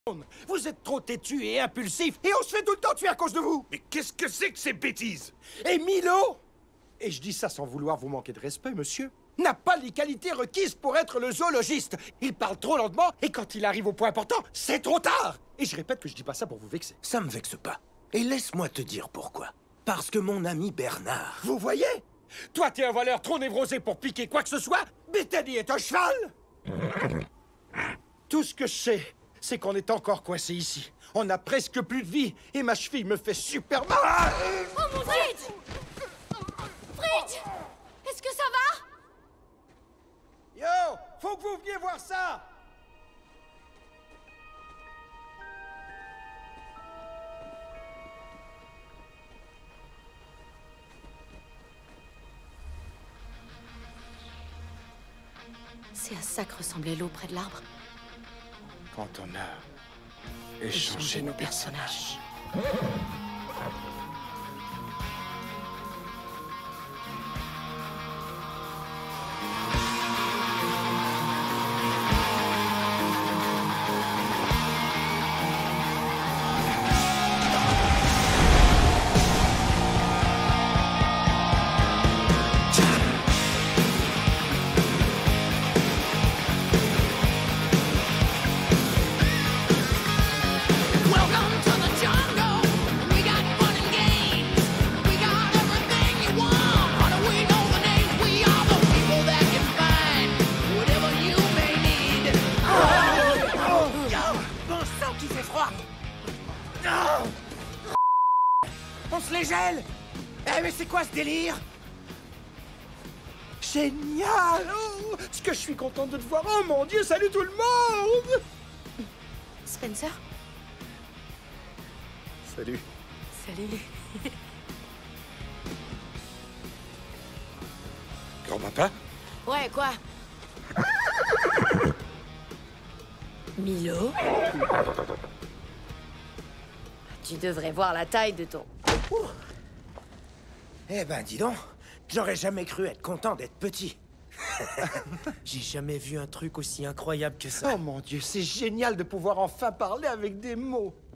Vous êtes trop têtu et impulsif, et on se fait tout le temps tuer à cause de vous. Mais qu'est-ce que c'est que ces bêtises? Et Milo, et je dis ça sans vouloir vous manquer de respect, monsieur, n'a pas les qualités requises pour être le zoologiste. Il parle trop lentement, et quand il arrive au point important, c'est trop tard. Et je répète que je dis pas ça pour vous vexer. Ça me vexe pas. Et laisse-moi te dire pourquoi. Parce que mon ami Bernard... Vous voyez? Toi, t'es un voleur trop névrosé pour piquer quoi que ce soit. Bethany est un cheval. Tout ce que je sais, c'est qu'on est encore coincé ici. On a presque plus de vie, et ma cheville me fait super mal. Oh mon Fritz! Fritz! Est-ce que ça va? Yo, faut que vous veniez voir ça. C'est à ça que ressemblait l'eau près de l'arbre. Quand on a échangé nos personnages. On se les gèle! Eh mais c'est quoi ce délire? Génial! Oh, ce que je suis content de te voir! Oh mon Dieu, salut tout le monde! Spencer? Salut. Salut. Grand-papa? Ouais, quoi? Milo? Tu devrais voir la taille de ton... Eh ben, dis donc, j'aurais jamais cru être content d'être petit. J'ai jamais vu un truc aussi incroyable que ça. Oh mon Dieu, c'est génial de pouvoir enfin parler avec des mots.